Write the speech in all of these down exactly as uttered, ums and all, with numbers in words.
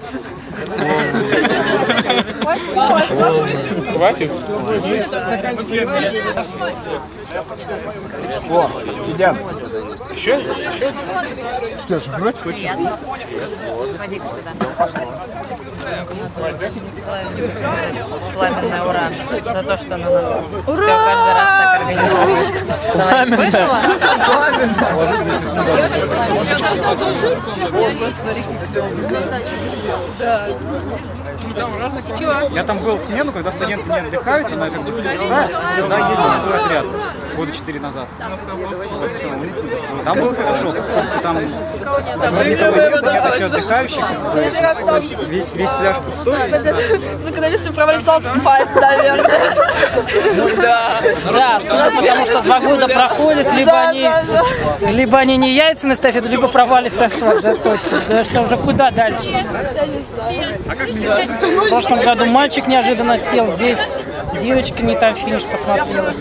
Хватит? О, идем. Еще? Еще? Что ж, брать? Приятно. Ходи сюда. Пламенная ура. За то, что она все каждый раз так организует. Давай, вышла? Я там был смену, когда студенты не отдыхают, она как бы туда, туда ездил свой отряд года четыре назад. Вот, все. Там было хорошо, поскольку там отдыхающих, весь, весь пляж пустой. Наконец-то провалился спать, наверное. Да, да, потому что два года проходят, либо Да, они, да, да. либо они не яйца наставят, либо провалится асфальт, да, точно. Да что уже куда дальше? В прошлом году мальчик неожиданно сел, здесь девочка не там финиш посмотрела.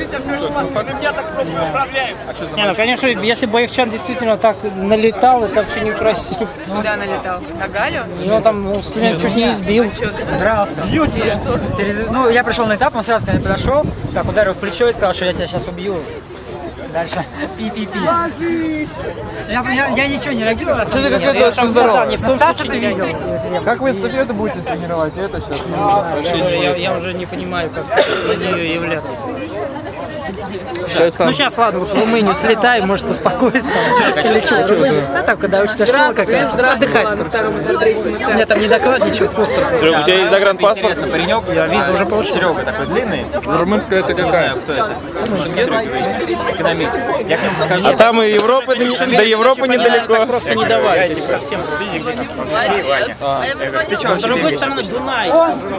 Не, ну конечно, если Боевчан действительно так налетал, это вообще некрасиво. Куда налетал? На Галю? Ну там студент чуть не избил. Дрался. Перед, ну, я пришел на этап, он сразу ко мне подошел, так ударил в плечо и сказал, что я тебя сейчас убью. Дальше пи-пи-пи. Я, я, я ничего не реагировал. Что ты какой-то Я очень там здоровый. сказал, ни в коем случае не реагировал. Как вы эстафету будете тренировать? Это сейчас вообще Я, я уже не понимаю, как на нее являться. Сейчас там... Ну сейчас, ладно, вот в Румынию слетаем, может успокоиться там. Или что? А там, когда учится школа какая-то, отдыхать. У меня там не доклад, ничего, постер. У тебя есть загранпаспорт? Я визу уже получил. Серега такой длинный. Румынская это какая? Кто это? Экономист. Я к нему подхожу. А там и Европа, до Европы недалеко. Так просто не давай, то есть совсем. Ты что, С другой стороны, Дунай.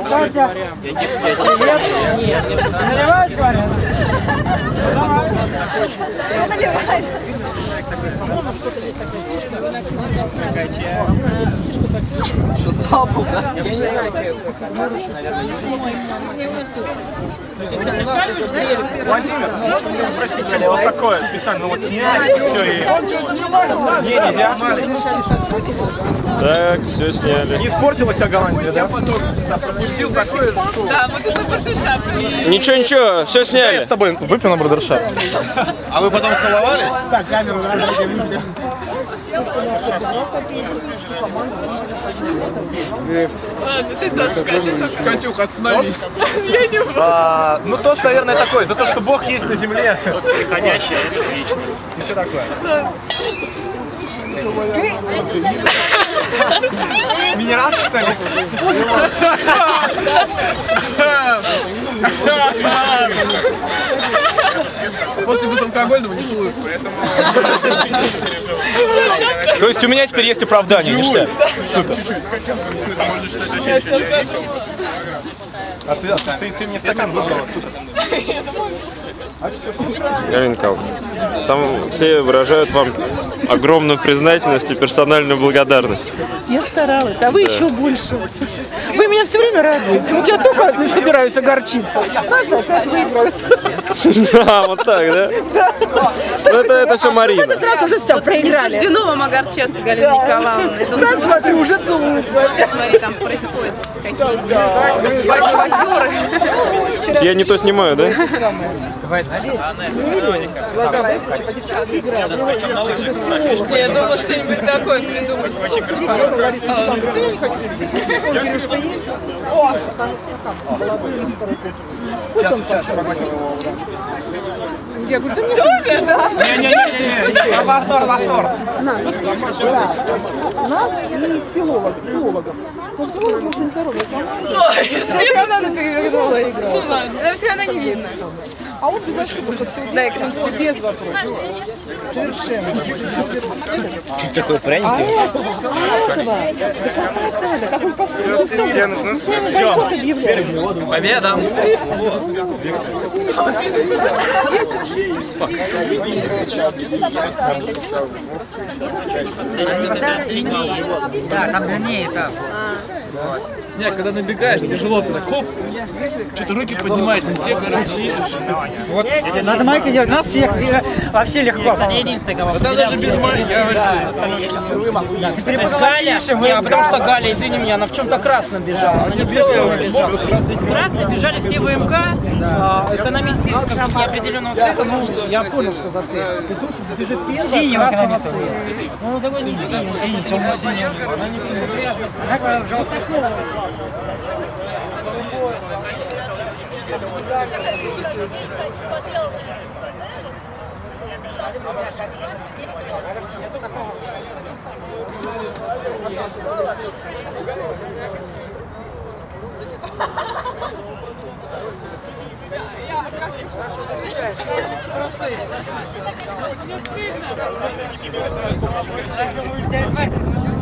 Вот такое специально, вот снять, все и... Не, нельзя. Так, все сняли. Не испортила вся Голландия, да? Пропустил такое шоу. Да, мы тут барбершап. Ничего, ничего, все сняли. С тобой выпьем на брудершафт. А вы потом целовались? Так, камеру надо. Ладно, ты то скажи. Катюх, остановись. Я не А, ну, тост, наверное, такой, за то, что Бог есть на земле. Приходящий, вечный. И все такое. Минерал, что ли? После безалкогольного не целуются, поэтому... То есть у меня теперь есть оправдание, ништяк. Супер. А ты, а ты, ты мне стакан выбрала, супер. Галина Николаевна, там все выражают вам огромную признательность и персональную благодарность. Я старалась, а вы да. еще больше. Вы меня все время радуете. Вот я только не собираюсь огорчиться. Нас опять выиграют. А, вот так, да? Да. Это, это все Марина. В этот раз уже все проиграли. Не суждено вам огорчаться, Галина Да. Николаевна. Раз, смотрю, уже целуются. Смотри, там происходит какие-то позеры. Я не то снимаю, да? Глаза выпучи, а девчонки играют. Я думала, что-нибудь такое придумать. О! Я говорю, да не Все уже? Да. Не-не-не, повтор, повтор. нас и филолог, филологов. Но филолог уже не здоровый. Ой, все равно она перевернула игру. Да все равно не видно. А он без ошибок, все без вопросов. Совершенно. Чуть такой пряник. А этого, а этого закопать надо, как он посмотрел. Мы с вами бойкот объявляем. Победа! Да, там длиннее этап. Не, когда набегаешь, тяжело, ты так хоп, что-то руки поднимаешь, не те, короче, ищешь. Вот, надо майки делать, нас всех э, вообще легко. Кстати, единственный, кого Да даже без майки, я вообще... То есть Галя, не, потому что Галя, извини меня, она в чем-то красном бежала, она не в белом бежала. То есть красные бежали все ВМК, а, экономисты как неопределенного цвета, ну, я понял, что за цвет. Синего экономиста. Ну, давай не синий, синий, темно-синий. Она желтый. Трусы.